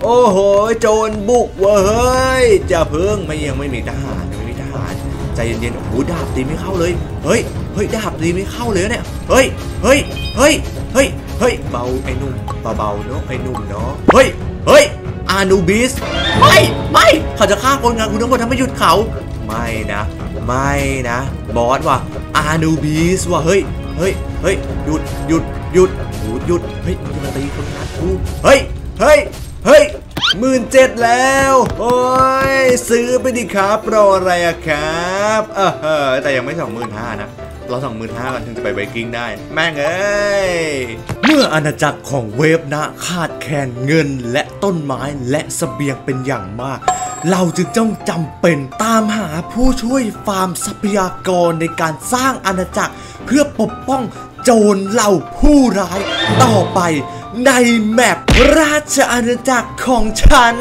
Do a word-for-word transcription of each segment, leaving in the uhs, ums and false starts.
โอ้โหโจรบุกเว้ยจะเพิ่งไม่ยังไม่มีทหารยังไม่มีทหารใจเย็นๆโอ้โหดาบตีไม่เข้าเลยเฮ้ยเฮ้ยดาบตีไม่เข้าเลยเนี่ยเฮ้ยเฮ้ยเฮ้ยเฮ้ยเฮ้ยเบาไอ้นุ่มเบาๆเนาะไอ้นุ่มเนาะเฮ้ยเฮ้ยอานูบิสไม่ไม่เขาจะฆ่าคนงานคุณทั้งหมดทำไมหยุดเขาไม่นะไม่นะบอสว่ะอานูบิสว่ะเฮ้ยเฮ้ยเฮ้ยหยุดหยุดหยุดหยุดหยุดเฮ้ยมันจะมาตีคนงานกูเฮ้ยเฮ้ยเฮ้ยหมื่นเจ็ดแล้วโอ้ยซื้อไปดิครับรออะไรอะครับเออแต่ยังไม่สองหมื่นห้านะเราสองหมื่นห้ากันถึงจะไปไวกิ้งได้แม่งเอ้ยเมื่ออาณาจักรของเวฟนะขาดแคลนเงินและต้นไม้และเสบียงเป็นอย่างมากเราจึงต้องจำเป็นตามหาผู้ช่วยฟาร์มทรัพยากรในการสร้างอาณาจักรเพื่อปกป้องโจรเหล่าผู้ร้ายต่อไปในแมปราชอาณาจักรของฉัน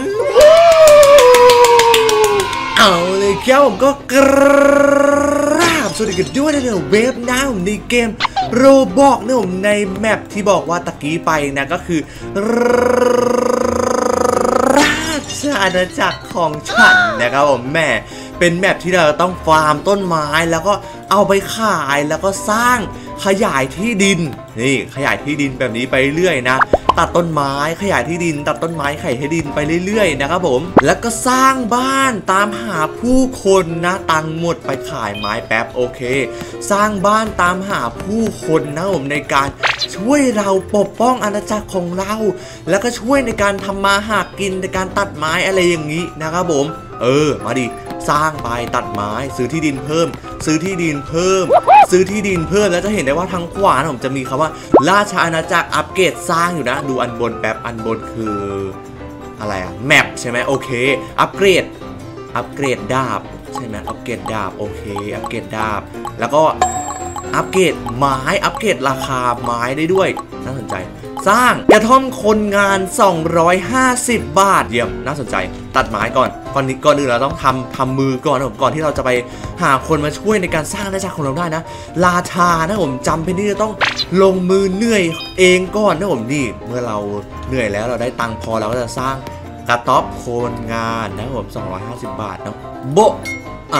เอาเลยครับผมก็กราบสวัสดีกันด้วยนะเนี่ยเวฟนะผมในเกมโรบอกนะผมในแมปที่บอกว่าตะกี้ไปนะก็คือราชอาณาจักรของฉันนะครับผมแม่เป็นแมปที่เราต้องฟาร์มต้นไม้แล้วก็เอาไปขายแล้วก็สร้างขยายที่ดินนี่ขยายที่ดินแบบนี้ไปเรื่อยนะตัดต้นไม้ขยายที่ดินตัดต้นไม้ขยายที่ดินไปเรื่อยๆนะครับผมแล้วก็สร้างบ้านตามหาผู้คนนะตังหมดไปขายไม้แป๊บโอเคสร้างบ้านตามหาผู้คนนะผมในการช่วยเราปกป้องอาณาจักรของเราแล้วก็ช่วยในการทำมาหากินในการตัดไม้อะไรอย่างนี้นะครับผมเออมาดิสร้างไปตัดไม้ซื้อที่ดินเพิ่มซื้อที่ดินเพิ่มซื้อที่ดินเพิ่มแล้วจะเห็นได้ว่าทางขวาผมจะมีคำว่าราชอาณาจักรอัปเกรดสร้างอยู่นะดูอันบนแป๊บอันบนคืออะไรอะแมปใช่ไหมโอเคอัปเกรดอัปเกรดดาบใช่ไหมอัปเกรดดาบโอเคอัปเกรดดาบแล้วก็อัปเกรดไม้อัปเกรดราคาไม้ได้ด้วยน่าสนใจสร้างกระท่อมคนงานสองร้อยห้าสิบบาทเยี่ยมน่าสนใจตัดไม้ก่อนก่อนนี้ก่อนอื่นเราต้องทำทำมือก่อนนะผมก่อนที่เราจะไปหาคนมาช่วยในการสร้างอาณาจักรของเราได้นะราชานะผมจำเป็นที่จะต้องลงมือเหนื่อยเองก่อนนะผมนี่เมื่อเราเหนื่อยแล้วเราได้ตังค์พอเราก็จะสร้างกระต๊อบคนงานนะผมสองร้อยห้าสิบบาทเนาะโบอ่า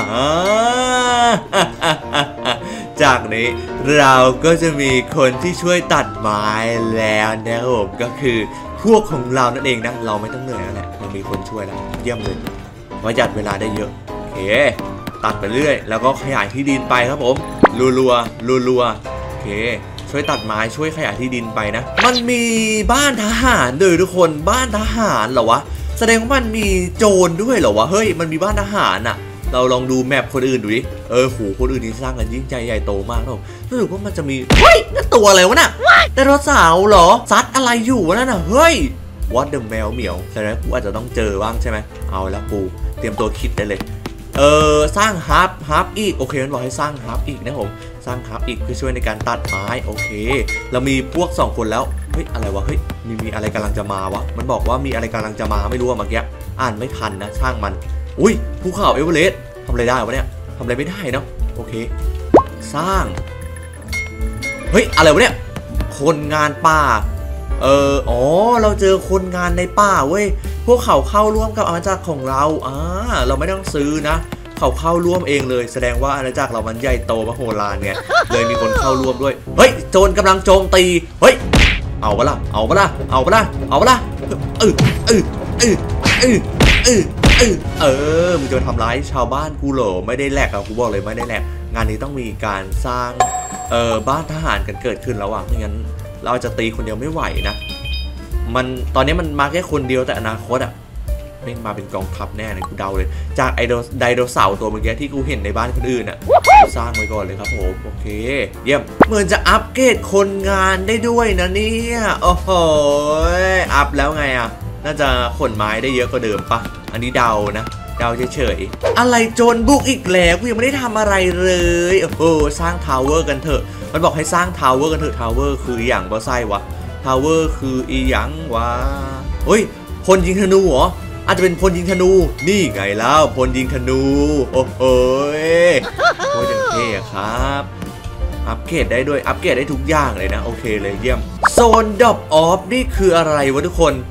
จากนี้เราก็จะมีคนที่ช่วยตัดไม้แล้วนะครับผมก็คือพวกของเรานั่นเองนะเราไม่ต้องเหนื่อยแล้วแหละเรามีคนช่วยแล้วเยี่ยมเลยประหยัดเวลาได้เยอะโอเคตัดไปเรื่อยแล้วก็ขยายที่ดินไปครับผมรัวรัวรัวรัวโอเคช่วยตัดไม้ช่วยขยายที่ดินไปนะมันมีบ้านทหารด้วยทุกคนบ้านทหารเหรอวะแสดงว่ามันมีโจรด้วยเหรอวะเฮ้ยมันมีบ้านทหารอะเราลองดูแมปคนอื่นดูดิเออโหคนอื่นที่สร้างกันยิ่งใหญ่ใหญ่โตมากนะรู้สึกว่ามันจะมีเฮ้ยนั่นตัวอะไรวะน่ะไดโนเสาร์เหรอซัดอะไรอยู่วะนั่นน่ะเฮ้ย What the แมวเหมียวแสดงว่ากูอาจจะต้องเจอบ้างใช่ไหมเอาแล้วกูเตรียมตัวคิดได้เลยเออสร้างฮับฮับอีกโอเคมันบอกให้สร้างฮับอีกนะผมสร้างฮับอีกเพื่อช่วยในการตัดไม้โอเคเรามีพวกสองคนแล้วเฮ้ยอะไรวะเฮ้ยมีมีอะไรกำลังจะมาวะมันบอกว่ามีอะไรกำลังจะมาไม่รู้อะเมื่อกี้อ่านไม่ทันนะช่างมันอุ้ยภูเขาเอเวอเรสต์ทำอะไรได้วะเนี่ยทำอะไรไม่ได้เนาะโอเคสร้างเฮ้ยอะไรวะเนี่ยคนงานป่าเอออ๋อเราเจอคนงานในป่าเว้ยพวกเขาเข้าร่วมกับอาณาจักรของเราอ่าเราไม่ต้องซื้อนะเขาเข้าร่วมเองเลยแสดงว่าอาณาจักรเรามันใหญ่โตมโหฬารไงเลยมีคนเข้าร่วมด้วยเฮ้ยโจรกำลังโจมตีเฮ้ยเอาปะล่ะเอาปะล่ะเอาปะล่ะเอาปะล่ะเออเออเออเออเออเออเออมึงจะทำร้ายชาวบ้านกูเหรอไม่ได้แหลกอะกูบอกเลยไม่ได้แหลกงานนี้ต้องมีการสร้างเอ่อบ้านทหารกันเกิดขึ้นแล้วอะไม่งั้นเราจะตีคนเดียวไม่ไหวนะมันตอนนี้มันมาแค่คนเดียวแต่อนาคตอะไม่มาเป็นกองทัพแน่เลยกูเดาเลยจากไอโดไดโนเสาร์ตัวเมื่อกี้ที่กูเห็นในบ้านคนอื่นอะสร้างไว้ก่อนเลยครับผมโอเคเยี่ยมเหมือนจะอัปเกรดคนงานได้ด้วยนะเนี่ยโอ้โหอัพแล้วไงอะน่าจะขนไม้ได้เยอะกว่าเดิมปะอันนี้เดานะเดาเฉยๆอะไรโจรบุกอีกแล้วกูยังไม่ได้ทำอะไรเลยโอ้สร้างทาวเวอร์กันเถอะมันบอกให้สร้างทาวเวอร์กันเถอะทาวเวอร์คืออย่างบอไซวะทาวเวอร์คืออีหยังวะเฮ้ยพลยิงธนูเหรออาจจะเป็นพลยิงธนูนี่ไงแล้วพลยิงธนูโอ้โหโคตรเท่ครับอัปเกรดได้ด้วยอัปเกรดได้ทุกอย่างเลยนะโอเคเลยเยี่ยมโซนดรอปออฟนี่คืออะไรวะทุกคน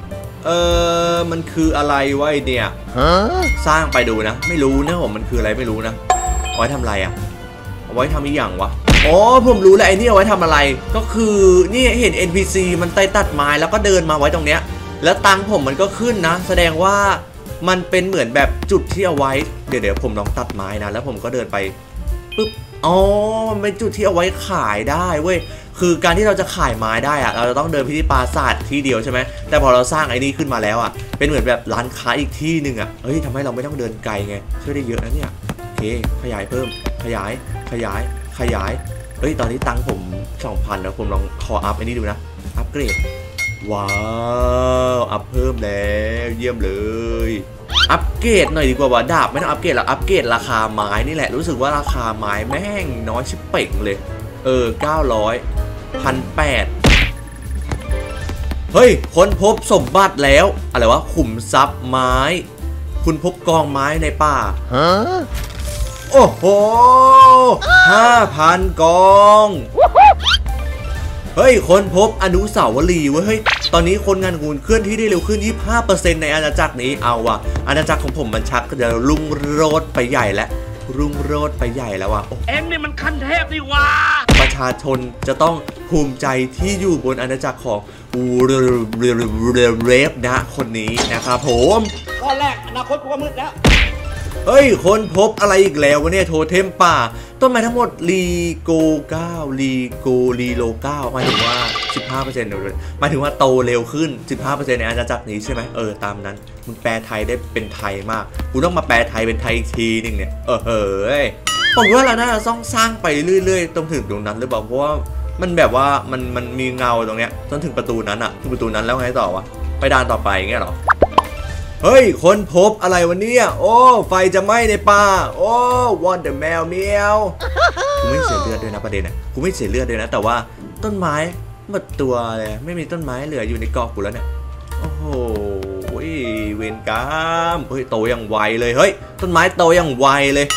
เออมันคืออะไรวะเนี่ยสร้างไปดูนะไม่รู้นะผมมันคืออะไรไม่รู้นะเอาไว้ทำอะไรอ่ะเอาไว้ทำอีกอย่างวะอ๋อผมรู้แล้วไอ้นี่เอาไว้ทำอะไรก็คือนี่เห็น เอ็น พี ซี มันไต่ตัดไม้แล้วก็เดินมาไว้ตรงเนี้ยแล้วตังผมมันก็ขึ้นนะแสดงว่ามันเป็นเหมือนแบบจุดที่เอาไว้เดี๋ยวเดี๋ยวผมลองตัดไม้นะแล้วผมก็เดินไปปึ๊บอ๋อมันเป็นจุดที่เอาไว้ขายได้เว้ยคือการที่เราจะขายไม้ได้อะเราจะต้องเดินไปที่ปราสาทที่เดียวใช่ไหมแต่พอเราสร้างไอ้นี่ขึ้นมาแล้วอะเป็นเหมือนแบบร้านค้าอีกที่หนึ่งอะเฮ้ยทำให้เราไม่ต้องเดินไกลไงช่วยได้เยอะนะเนี่ยโอเคขยายเพิ่มขยายขยายขยายเฮ้ยตอนนี้ตังผม สองพัน แล้วผมลองคออัพไอ้นี่ดูนะอัพเกรดว้าวอัพเพิ่มแล้วเยี่ยมเลยอัปเกรดหน่อยดีกว่าว่าดาบไม่ต้องอัปเกรดหรอกอัปเกรดราคาไม้นี่แหละรู้สึกว่าราคาไม้แม่งน้อยชิบเป่งเลยเออเก้าร้อย หนึ่งพันแปดร้อยเฮ้ยค้นพบสมบัติแล้วอะไรวะขุมทรัพย์ไม้คุณพบกองไม้ในป่าฮะโอ้โห ห้าพัน กองเฮ้ยค้นพบอนุสาวรีย์เว้ยเฮ้ยตอนนี้คนงานหุ่นเคลื่อนที่ได้เร็วขึ้น ยี่สิบห้าเปอร์เซ็นต์ ในอาณาจักรนี้เอาว่ะอาณาจักรของผมมันชักจะรุ่งโรจน์ไปใหญ่แล้วรุ่งโรจน์ไปใหญ่แล้วว่ะเอ็งนี่มันขั้นเทพดีว่าประชาชนจะต้องภูมิใจที่อยู่บนอาณาจักรของเรฟนะคนนี้นะครับผมข้อแรกอนาคตกูก็มืดแล้วเฮ้ยค้นพบอะไรอีกแล้ววะเนี่ยโทเทมป่าต้นไม้ทั้งหมดลีโกเก้าลีโกลีโลเก้าหมายถึงว่า สิบห้าเปอร์เซ็นต์ หมายถึงว่าโตเร็วขึ้น สิบห้าเปอร์เซ็นต์ ในอาณาจักรนี้ใช่ไหมเออตามนั้นมึงแปลไทยได้เป็นไทยมากกูต้องมาแปลไทยเป็นไทยอีกทีนึงเนี่ยเออเฮ้ยผมว่าเราน่าจะต้องสร้างไปเรื่อยๆตรงถึงตรงนั้นหรือเปล่าเพราะว่ามันแบบว่ามันมันมีเงาตรงเนี้ยจนถึงประตูนั้นอะถึงประตูนั้นแล้วไงต่อวะไปด่านต่อไปอย่างเงี้ยหรอเฮ้ยค้นพบอะไรวะเนี่ยโอ้ไฟจะไหม้ในป่าโอ้วอนเดอร์แมวเมียวกูไม่เสียเลือดด้วยนะประเด็นนะกูไม่เสียเลือดด้วยนะแต่ว่าต้นไม้หมดตัวเลยไม่มีต้นไม้เหลืออยู่ในเกาะกูแล้วเนี่ยโอ้โหเวรกรรมเฮ้ยโตอย่างไวเลยเฮ้ยต้นไม้โตอย่างไวเลย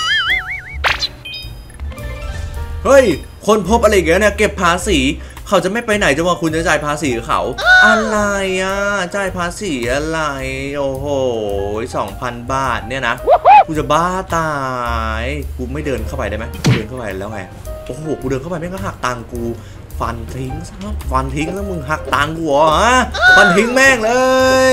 เฮ้ยคนพบอะไรกันเนี่ยเก็บภาษีเขาจะไม่ไปไหนจนว่าคุณจะจ่ายภาษีเขาอะไรอ่ะจ่ายภาษีอะไรโอ้โห สองพัน บาทเนี่ยนะกูจะบ้าตายกูไม่เดินเข้าไปได้ไหมกูเดินเข้าไปแล้วไงโอ้โหกูเดินเข้าไปแม่งก็หักตังกูฟันทิ้งซะฟันทิ้งแล้วมึงหักตังกูเหรอฟันทิ้งแม่งเลย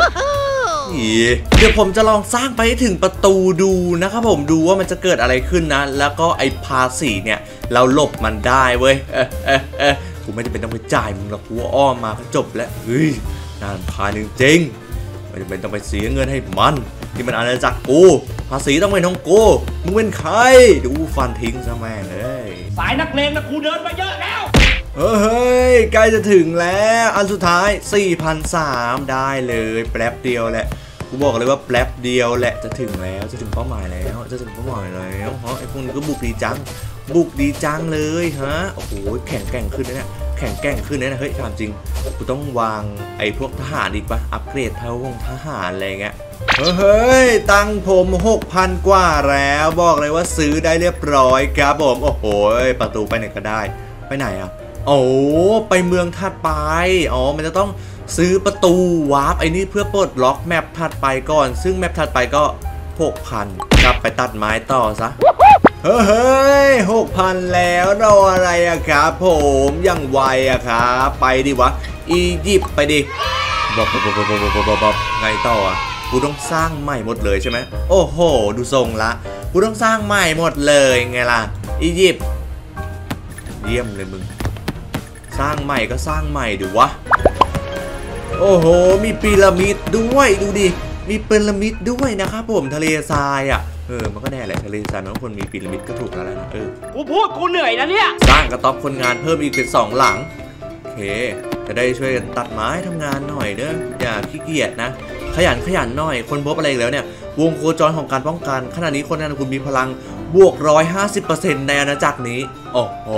เดี๋ยวผมจะลองสร้างไปให้ถึงประตูดูนะครับผมดูว่ามันจะเกิดอะไรขึ้นนะแล้วก็ไอ้ภาษีเนี่ยเราหลบมันได้เว้ยเออเออเออกูไม่ได้เป็นต้องไปจ่ายมึงหรอกกูอ้อมมาก็จบแล้วเฮ้ยนานพาจริงๆไม่จำเป็นต้องไปเสียเงินให้มันที่มันอาณาจักรกูภาษีต้องเป็นของกูมึงเป็นใครดูฟันทิ้งซะแม่งเลยสายนักเลงนะกูเดินมาเยอะแล้วเฮ้ยใกล้จะถึงแล้วอันสุดท้าย สี่พันสามร้อย ได้เลยแป๊บเดียวแหละกูบอกเลยว่าแป๊บเดียวแหละจะถึงแล้วจะถึงเป้าหมายแล้วจะถึงเป้าหมายแล้วเพราะไอ้พวกนี้ก็บุกดีจังบุกดีจังเลยฮะโอ้โหแข่งแกร่งขึ้นนะเนี่ยแข่งแกร่งขึ้นนะเฮ้ยถามจริงกูต้องวางไอ้พวกทหารอีกปะอัปเกรดเท่าวงทหารอะไรเงี้ยเฮ้ยตังผม หกพัน กว่าแล้วบอกเลยว่าซื้อได้เรียบร้อยครับผมโอ้โหประตูไปไหนก็ได้ไปไหนอ่ะโอ้ไปเมืองถัดไปอ๋อมันจะต้องซื้อประตูวาร์ปไอ้นี่เพื่อปลดล็อกแมปถัดไปก่อนซึ่งแมปถัดไปก็ หกพัน กลับไปตัดไม้ต่อซะเฮ้ย หกพัน แล้วรออะไรอะครับผมยังไวอะครับไปดิวะอียิปต์ไปดิบ๊อบบ๊อบบ๊อบบ๊อบบ๊อบบ๊อบไงต่ออะกูต้องสร้างใหม่หมดเลยใช่ไหมโอ้โหดูทรงละกูต้องสร้างใหม่หมดเลยไงล่ะอียิปต์เยี่ยมเลยมึงสร้างใหม่ก็สร้างใหม่ดิวะโอ้โหมีพีระมิดด้วยดูดิมีพีระมิดด้วยนะครับผมทะเลทรายอ่ะเออมันก็แน่แหละทะเลทรายมันก็ควรมีพีระมิดก็ถูกแล้วนะเออกูพูดกูเหนื่อยนะเนี่ยสร้างกระต๊อบคนงานเพิ่มอีกเป็นสองหลังโอเคจะได้ช่วยกันตัดไม้ทำงานหน่อยเด้ออย่าขี้เกียจนะขยันขยันหน่อยคนพบอะไรแล้วเนี่ยวงโคจรของการป้องกันขณะนี้คนงานคุณมีพลังบวกร้อยห้าสิบเปอร์เซ็นต์ในอาณาจักรนี้โอ้โห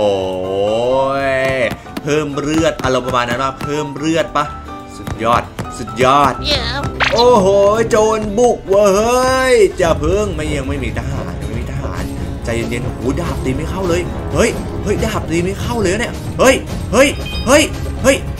เพิ่มเลือดอารมณ์ประมาณนั้นว่าเพิ่มเลือดปะสุดยอดสุดยอด yeah. โอ้โหโจรบุกเว้ยจะเพิ่งไม่ยังไม่มีทหารไม่มีทหารใจเย็นๆหูดาบตีไม่เข้าเลยเฮ้ยเฮ้ยดาบตีไม่เข้าเลยเนี่ยเฮ้ยเฮ้ยเฮ้ยเฮ้ย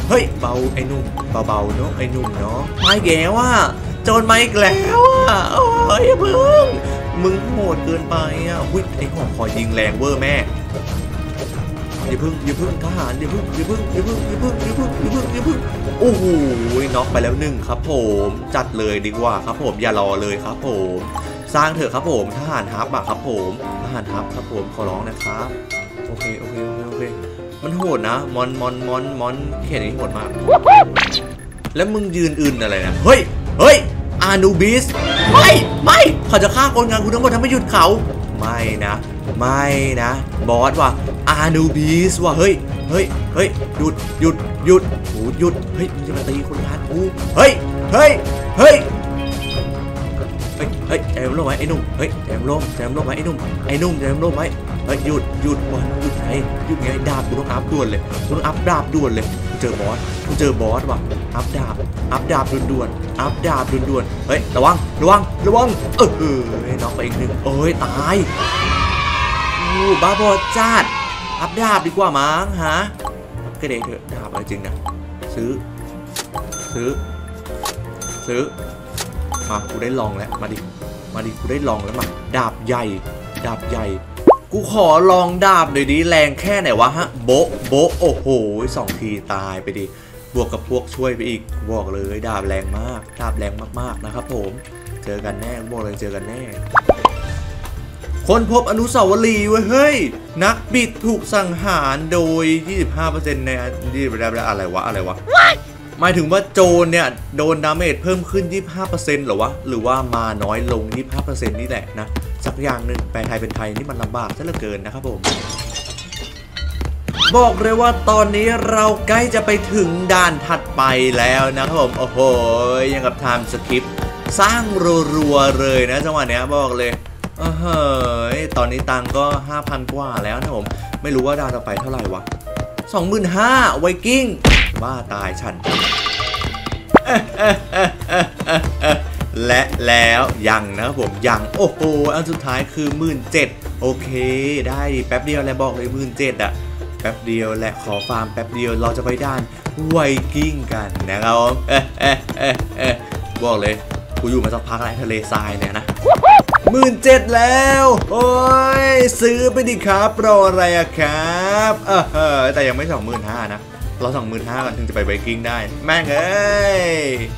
เฮ้ยเบาไอ้นุ่มเบาๆเนาะไอ้นุ่มเนาะไม่แกว่าโจรมาอีกแล้วอ่ะโอ้ยมึงมึงโหดเกินไปอ่ะหุ้ยไอ้หอกคอยิงแรงเวอร์แม่อย่าพึ่งอย่าพึ่งทหารอย่าพึ่งอย่าพึ่งอย่าพึ่งอย่าพึ่งอย่าพึ่งอย่าพึ่งอย่าพึ่งโอ้โหน็อกไปแล้วหนึ่งครับผมจัดเลยดีกว่าครับผมอย่ารอเลยครับผมสร้างเถอะครับผมทหารฮับอะครับผมทหารฮับครับผมขอร้องนะครับโอเคโอเคโอเคโอเคมันโหดนะมอนมอนมอนมอนเขียนนี้โหดมากแล้วมึงยืนอื่นอะไรนะเฮ้ยเฮ้ยอานูบิสไม่ไม่เขาจะฆ่าคนงานกูทั้งหมดทำไมหยุดเขาไม่นะไม่นะบอสว่ะอานูบิสว่ะเฮ้ยเฮ้ยเฮ้ยหยุดหยุดหยุดโอ้หยุดเฮ้ยมึงจะมาตีคนงานกูเฮ้ยเฮ้ยเฮ้ยเฮ้ยเฮ้ยใจมันร่มไหมไอ้นุ่มเฮ้ยใจมันร่มใจมันร่มไหมไอ้นุ่มไอ้นุ่มใจมันร่มไหมเฮ้ยหยุดหยุดวันหยุดไงหยุดไงดาบกูต้องอัพด่วนเลยกูต้องอัพดาบด่วนเลยกูเจอบอสกูเจอบอสว่ะอัพดาบอัพดาบด่วนๆอัพดาบด่วนๆเฮ้ยระวังระวังระวังเออเออน็อกไปอีกหนึ่งเอ้ยตายอู้บ้าบอจัดอัพดาบดีกว่ามั้งฮะก็เด็กเถอะดาบอะไรจริงนะซื้อซื้อซื้อมากูได้ลองแล้วมาดิมาดิกูได้ลองแล้วมาดาบใหญ่ดาบใหญ่กูขอลองดาบเลยดิแรงแค่ไหนวะฮะโบะโบะโอ้โหสองทีตายไปดิบวกกับพวกช่วยไปอีกบอกเลยดาบแรงมากดาบแรงมากๆนะครับผมเจอกันแน่บอกเลยเจอกันแน่คนพบอนุสาวรีย์เว้ยเฮ้ยนักบิดถูกสังหารโดย ยี่สิบห้าเปอร์เซ็นต์ ในนี่อะไรวะอะไรวะหมายถึงว่าโจรเนี่ยโดนดาเมจเพิ่มขึ้น ยี่สิบห้าเปอร์เซ็นต์ หรอวะหรือว่ามาน้อยลง ยี่สิบห้าเปอร์เซ็นต์ นี่แหละนะสักอย่างหนึ่งแปลไทยเป็นไทยนี่มันลำบากซะเหลือเกินนะครับผมบอกเลยว่าตอนนี้เราใกล้จะไปถึงด่านถัดไปแล้วนะครับผมโอ้โหยังกับไทม์สคริปต์สร้างรัวๆเลยนะจังหวะเนี้ยบอกเลยเออเฮ้ยตอนนี้ตังก็ ห้าพัน กว่าแล้วนะผมไม่รู้ว่าด่านต่อไปเท่าไหร่วะ สองหมื่นห้าพัน ไวกิ้งบ้าตายฉันและแล้วยังนะครับผมยังโอ้โหอันสุดท้ายคือ หนึ่งหมื่นเจ็ดพัน โอเคได้แป๊บเดียวแหละบอกเลย หนึ่งหมื่นเจ็ดพัน อะแป๊บเดียวแหละขอฟาร์มแป๊บเดียวเราจะไปด้านไวกิ้งกันนะครับผมเอ๊ะเอ๊ะเอ๊ะเอ๊ะบอกเลยกูอยู่มาสักพักแล้วทะเลทรายเนี่ยนะหมื่นเจ็ดแล้วโอ้ยซื้อไปดิครับรออะไรอะครับเออแต่ยังไม่สองหมื่นห้านะเราสองหมื่นห้ากันถึงจะไปไวกิ้งได้แม่งเอ้ย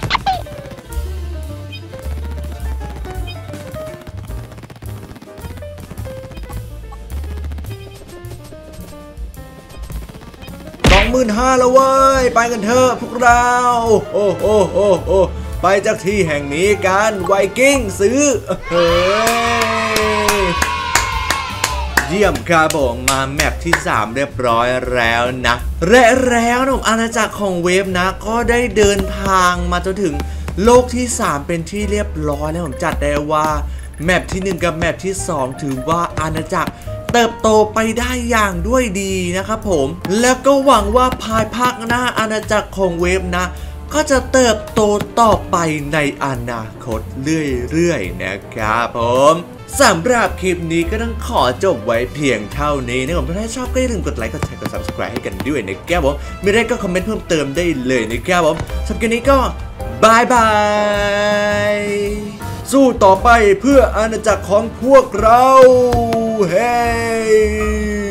สองหมื่นห้าแล้วเว้ยไปกันเถอะพวกเราโอ้โอ้โอ้โอ้ไปจากที่แห่งนี้กันไวกิ้งซื้อเฮ้ยเยี่ยมครับผมมาแมปที่สามเรียบร้อยแล้วนะและแล้วนะอาณาจักรของเวฟนะก็ได้เดินทางมาจนถึงโลกที่สามเป็นที่เรียบร้อยแล้วผมจัดได้ว่าแมปที่หนึ่งกับแมปที่สองถือว่าอาณาจักรเติบโตไปได้อย่างด้วยดีนะครับผมแล้วก็หวังว่าภายภาคหน้าอาณาจักรของเวฟนะก็จะเติบโตต่อไปในอนาคตเรื่อยๆนะครับผมสำหรับคลิปนี้ก็ต้องขอจบไว้เพียงเท่านี้นะครับผมถ้าชอบก็อย่าลืมกดไลค์กดแชร์กด ซับสไครบ์ ให้กันด้วยนะครับผมมีอะไรก็คอมเมนต์เพิ่มเติมได้เลยนะครับผมสำหรับคลิปนี้ก็บายบายสู้ต่อไปเพื่ออาณาจักรของพวกเราเฮ้